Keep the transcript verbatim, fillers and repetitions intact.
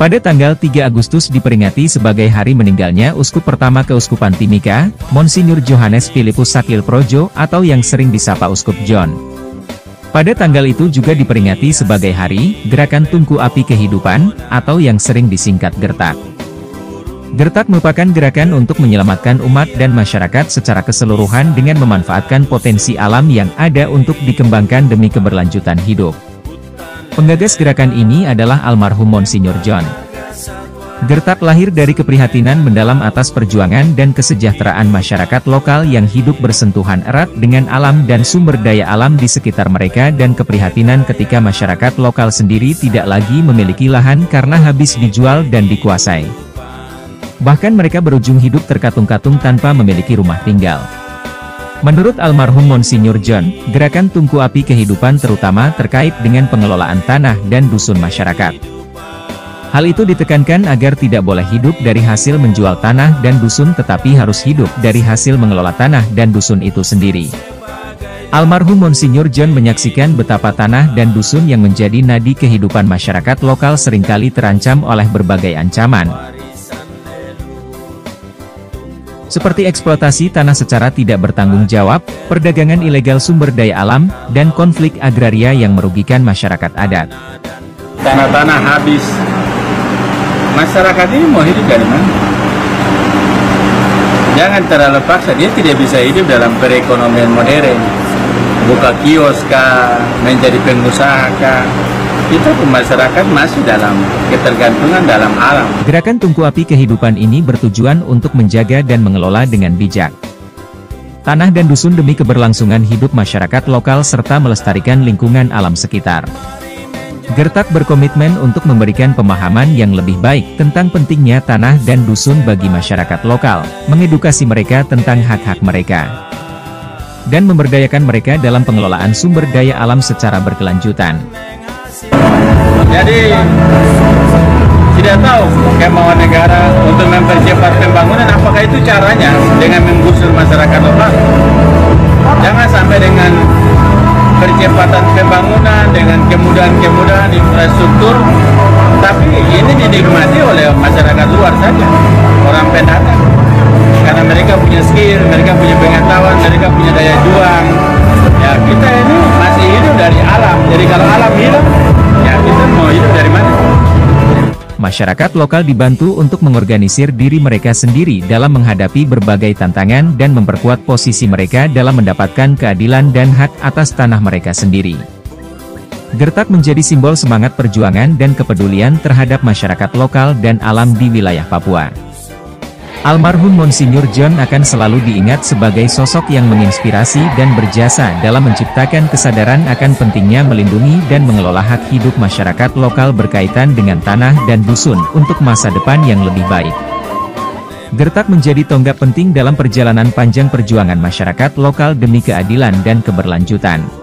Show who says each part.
Speaker 1: Pada tanggal tiga Agustus diperingati sebagai hari meninggalnya Uskup pertama Keuskupan Timika, Monsinyur Johannes Philippus Sakil Projo atau yang sering disapa Uskup John. Pada tanggal itu juga diperingati sebagai hari Gerakan Tungku Api Kehidupan, atau yang sering disingkat Gertak. Gertak merupakan gerakan untuk menyelamatkan umat dan masyarakat secara keseluruhan dengan memanfaatkan potensi alam yang ada untuk dikembangkan demi keberlanjutan hidup. Penggagas gerakan ini adalah almarhum Monsinyur John. Gertak lahir dari keprihatinan mendalam atas perjuangan dan kesejahteraan masyarakat lokal yang hidup bersentuhan erat dengan alam dan sumber daya alam di sekitar mereka, dan keprihatinan ketika masyarakat lokal sendiri tidak lagi memiliki lahan karena habis dijual dan dikuasai. Bahkan mereka berujung hidup terkatung-katung tanpa memiliki rumah tinggal. Menurut almarhum Monsinyur John, gerakan Tungku Api Kehidupan terutama terkait dengan pengelolaan tanah dan dusun masyarakat. Hal itu ditekankan agar tidak boleh hidup dari hasil menjual tanah dan dusun, tetapi harus hidup dari hasil mengelola tanah dan dusun itu sendiri. Almarhum Monsinyur John menyaksikan betapa tanah dan dusun yang menjadi nadi kehidupan masyarakat lokal seringkali terancam oleh berbagai ancaman, seperti eksploitasi tanah secara tidak bertanggung jawab, perdagangan ilegal sumber daya alam, dan konflik agraria yang merugikan masyarakat adat.
Speaker 2: Tanah-tanah habis, masyarakat ini mau hidup dari mana? Jangan terlalu paksa, dia tidak bisa hidup dalam perekonomian modern. Buka kios kah, menjadi pengusaha kah, kita masyarakat masih dalam ketergantungan dalam alam.
Speaker 1: Gerakan Tungku Api Kehidupan ini bertujuan untuk menjaga dan mengelola dengan bijak tanah dan dusun demi keberlangsungan hidup masyarakat lokal serta melestarikan lingkungan alam sekitar. Gertak berkomitmen untuk memberikan pemahaman yang lebih baik tentang pentingnya tanah dan dusun bagi masyarakat lokal, mengedukasi mereka tentang hak-hak mereka, dan memberdayakan mereka dalam pengelolaan sumber daya alam secara berkelanjutan.
Speaker 2: Jadi tidak tahu kemauan negara untuk mempercepat pembangunan, apakah itu caranya dengan menggusur masyarakat lokal? Jangan sampai dengan percepatan pembangunan, dengan kemudahan-kemudahan infrastruktur, tapi ini dinikmati oleh masyarakat luar saja, orang pendatang, karena mereka punya skill, mereka punya pengetahuan, mereka punya daya juang. Ya, kita ini masih hidup dari alam, jadi kalau alam hilang, ya kita mau hidup dari mana?
Speaker 1: Masyarakat lokal dibantu untuk mengorganisir diri mereka sendiri dalam menghadapi berbagai tantangan dan memperkuat posisi mereka dalam mendapatkan keadilan dan hak atas tanah mereka sendiri. Gertak menjadi simbol semangat perjuangan dan kepedulian terhadap masyarakat lokal dan alam di wilayah Papua. Almarhum Monsinyur John akan selalu diingat sebagai sosok yang menginspirasi dan berjasa dalam menciptakan kesadaran akan pentingnya melindungi dan mengelola hak hidup masyarakat lokal berkaitan dengan tanah dan dusun untuk masa depan yang lebih baik. Gertak menjadi tonggak penting dalam perjalanan panjang perjuangan masyarakat lokal demi keadilan dan keberlanjutan.